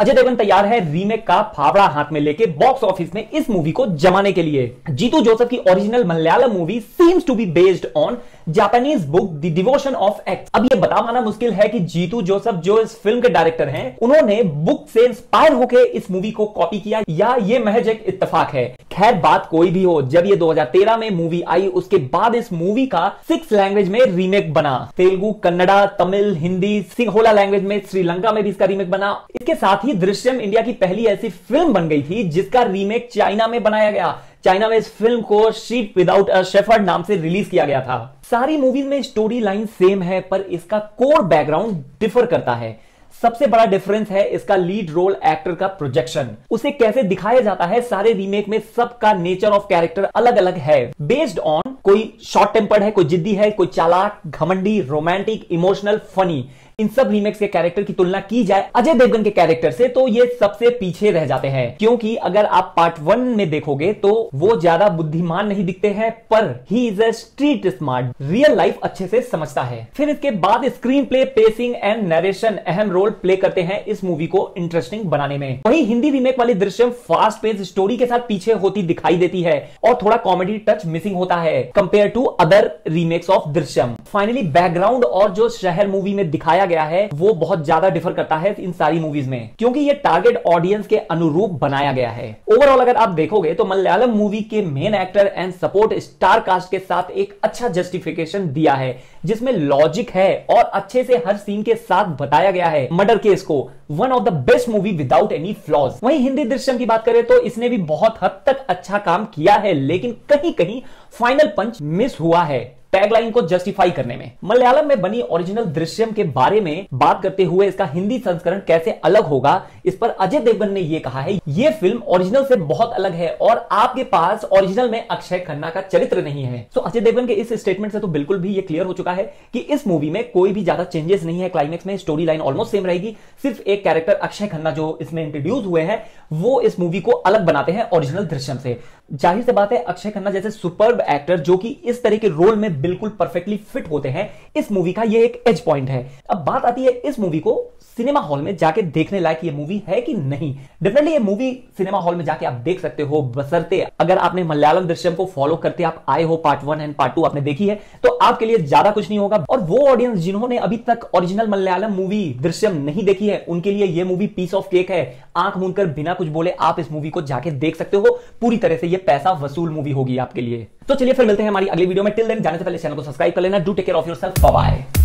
अजय देवगन तैयार है रीमेक का फावड़ा हाथ में लेके बॉक्स ऑफिस में इस मूवी को जमाने के लिए। जीतू जोसेफ की original Malayalam movie seems to be based on Japanese book the devotion of X. अब यह बता पाना मुश्किल है कि जीतू जोसेफ जो इस फिल्म के डायरेक्टर हैं, उन्होंने बुक से इंस्पायर होकर इस मूवी को कॉपी किया या ये महज एक इत्तेफाक है। खैर बात कोई भी हो, जब ये 2013 में मूवी आई उसके बाद इस मूवी का 6 लैंग्वेज में रीमेक बना। तेलुगु, कन्नड़ा, तमिल, हिंदी, सिंहला लैंग्वेज में श्रीलंका में भी इसका रीमेक बना। इसके साथ ही दृश्यम इंडिया की पहली ऐसी फिल्म बन गई थी जिसका रीमेक चाइना में बनाया गया। चाइना में इस फिल्म को शीप विदाउट अ शेफर्ड नाम से रिलीज किया गया था। सारी मूवीज में स्टोरी लाइन सेम है पर इसका कोर बैकग्राउंड डिफर करता है। सबसे बड़ा डिफरेंस है इसका लीड रोल एक्टर का प्रोजेक्शन, उसे कैसे दिखाया जाता है। सारे रीमेक में सबका नेचर ऑफ कैरेक्टर अलग अलग है, बेस्ड ऑन कोई शॉर्ट टेम्पर्ड है, कोई जिद्दी है, कोई चालाक, घमंडी, रोमांटिक, इमोशनल, फनी। इन सब रीमेक्स के कैरेक्टर की तुलना की जाए अजय देवगन के कैरेक्टर से तो ये सबसे पीछे रह जाते हैं, क्योंकि अगर आप पार्ट 1 में देखोगे तो वो ज्यादा बुद्धिमान नहीं दिखते हैं पर he is a street smart, real life अच्छे से समझता है। फिर इसके बाद screen play, pacing and narration अहम रोल प्ले करते हैं इस मूवी को इंटरेस्टिंग बनाने में। वहीं हिंदी रीमेक वाली दृश्यम फास्ट पेस स्टोरी के साथ पीछे होती दिखाई देती है और थोड़ा कॉमेडी टच मिसिंग होता है compare to other remakes of Drishyam. Finally background और जो शहर मूवी में दिखाया गया है वो बहुत ज्यादा डिफर करता है इन सारी मूवीज में, क्योंकि ये टारगेट ऑडियंस के अनुरूप बनाया गया है। ओवरऑल अगर आप देखोगे तो मलयालम मूवी के main actor and support star cast के साथ एक अच्छा जस्टिफिकेशन दिया है जिसमें लॉजिक है और अच्छे से हर सीन के साथ बताया गया है मर्डर केस को। One of the best movie without any flaws. वहीं हिंदी दृश्यम की बात करें तो इसने भी बहुत हद तक अच्छा काम किया है, लेकिन कहीं कहीं फाइनल पंच मिस हुआ है टैगलाइन को जस्टिफाई करने में। मलयालम में बनी ओरिजिनल दृश्यम के बारे में बात करते हुए इसका हिंदी संस्करण कैसे अलग होगा, इस पर अजय देवगन ने यह कहा है, यह फिल्म ओरिजिनल से बहुत अलग है और आपके पास ओरिजिनल में अक्षय खन्ना का चरित्र नहीं है। तो अजय देवगन के इस स्टेटमेंट से तो बिल्कुल भी यह क्लियर हो चुका है कि इस मूवी में कोई भी ज्यादा चेंजेस नहीं है। क्लाइमेक्स में स्टोरी लाइन ऑलमोस्ट सेम रहेगी, सिर्फ एक कैरेक्टर अक्षय खन्ना जो इसमें इंट्रोड्यूस हुए हैं वो इस मूवी को अलग बनाते हैं ओरिजिनल दृश्यम से। जाहिर सी बात है अक्षय खन्ना जैसे सुपर्ब एक्टर जो कि इस तरह के रोल में बिल्कुल परफेक्टली फिट होते हैं, इस मूवी का ये एक एज पॉइंट है। अब बात आती है इस मूवी को सिनेमा हॉल में जाके देखने लायक ये मूवी है कि नहीं। डेफिनेटली ये मूवी सिनेमा हॉल में जाके आप देख सकते हो, बशर्ते अगर आपने मलयालम दृश्यम को फॉलो करते आप आए हो, पार्ट 1 एंड पार्ट 2 आपने देखी है तो आपके लिए ज्यादा कुछ नहीं होगा। और वो ऑडियंस जिन्होंने अभी तक ओरिजिनल मलयालम मूवी दृश्यम नहीं देखी है उनके लिए ये मूवी पीस ऑफ केक है। आंख मूंद कर बिना कुछ बोले आप इस मूवी को जाके देख सकते हो, पूरी तरह से ये पैसा वसूल मूवी होगी आपके लिए। तो चलिए फिर मिलते हैं हमारी अगली वीडियो में। टिल देन जाने से पहले चैनल को सब्सक्राइब कर लेना। Do take care of yourself, bye bye.